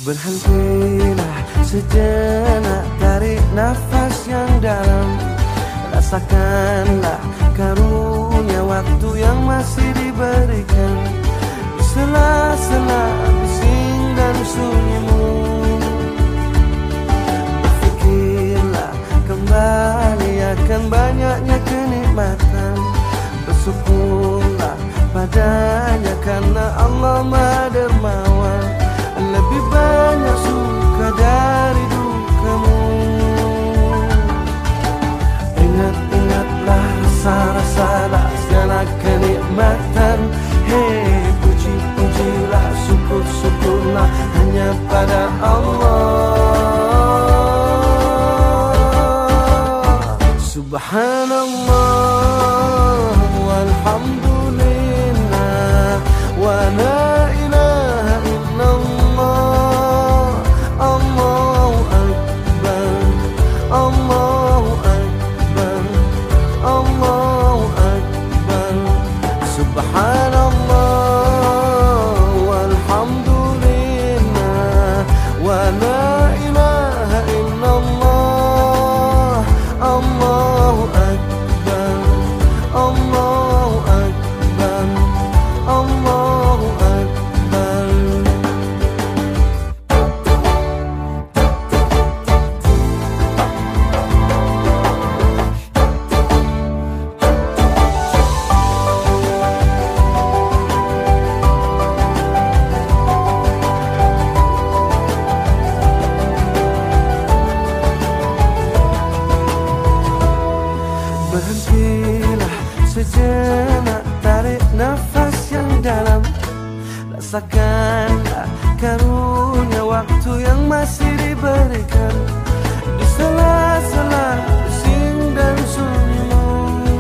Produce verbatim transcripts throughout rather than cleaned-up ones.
Berhentilah sejenak, tarik nafas yang dalam. Rasakanlah karunia waktu yang masih diberikan. Di sela-sela bising dan sunyimu, berfikirlah kembali akan banyaknya kenikmatan. Bersyukurlah padanya karena Allah Maha Dermawan. Lebih banyak suka dari dukamu. Ingat-ingatlah rasa-rasa segala kenikmatan. Hei, puji-pujilah, syukur-syukurlah hanya pada Allah. Subhanallah walhamdulillah wa la ilaha illallah. Allahu akbar, Allahu akbar, Allahu akbar. Subhanallah walhamdulillah wa la ilaha illallah. Allahu akbar, Allahu akbar, Allahu akbar. Berhentilah sejenak, tarik nafas yang dalam. Rasakanlah karunia waktu yang masih diberikan. Di sela-sela bising dan sunyimu,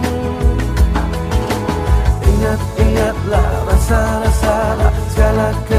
ingat-ingatlah rasa-rasa segala